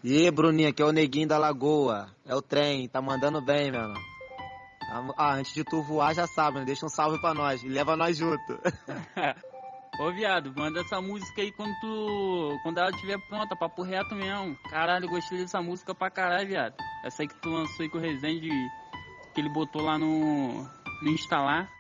E aí, Bruninho, aqui é o Neguinho da Lagoa. É o trem, tá mandando bem, mano. Antes de tu voar, já sabe, né? Deixa um salve pra nós e leva nós junto. Ô viado, manda essa música aí quando ela estiver pronta, papo reto mesmo. Caralho, gostei dessa música pra caralho, viado. Essa aí que tu lançou aí com o Resende, que ele botou lá no instalar.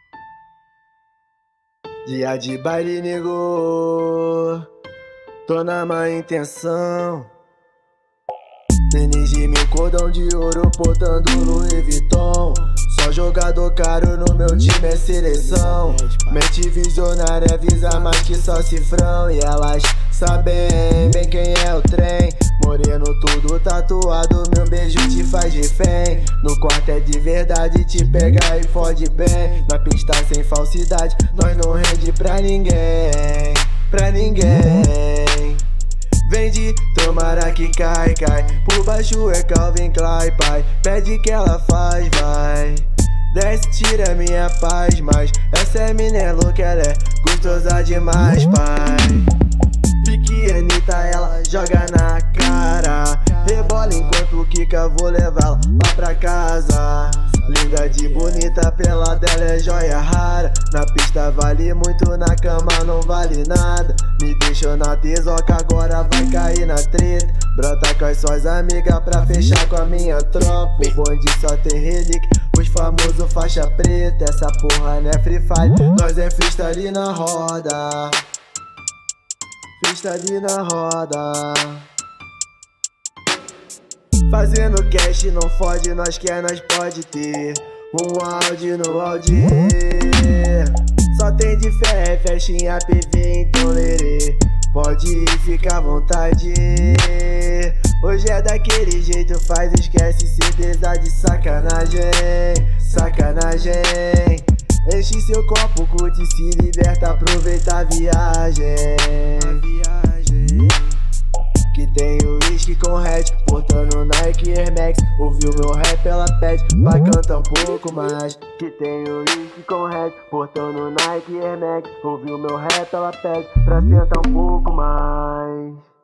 Dia de baile, nego, tô na má intenção. Tênis de mil, cordão de ouro, portando Louis Vuitton. Só jogador caro no meu time é seleção. Mente visionária, visa mais que só cifrão. E elas sabem bem quem é o trem. Moreno tudo tatuado, meu beijo te faz refém. No quarto é de verdade, te pega e fode bem. Na pista sem falsidade, nós não rende pra ninguém. Pra ninguém. Vende, tomara que cai. Por baixo é Calvin Klein, pai. Pede que ela faz, vai. Desce, tira minha paz, mas essa é minha louca, ela é gostosa demais, pai. Pique Anitta, ela joga na cara. Rebola enquanto quica, vou levá-la lá pra casa. Linda de bonita, pela dela é joia rara. Na pista vale muito, na cama não vale nada. Me deixou na tesoca, agora vai cair na treta. Brota com as suas amigas pra fechar com a minha tropa. O bonde só tem relíquia, os famosos faixa preta. Essa porra não é Free Fire, nós é freestyle na roda. Freestyle na roda. Fazendo cash não fode, nós quer, nós pode ter um áudio no Audi. Só tem de fé, festinha PV, então lerê. Pode ficar à vontade. Hoje é daquele jeito, faz, esquece, certeza de sacanagem. Sacanagem. Enche seu copo, curte, se liberta, aproveita a viagem. Que tem o whisky com Red, portando Nike Air Max. Ouviu meu rap, ela pede, vai cantar um pouco mais. Que tem o whisky com Red, portando Nike Air Max. Ouviu meu rap, ela pede, pra sentar um pouco mais.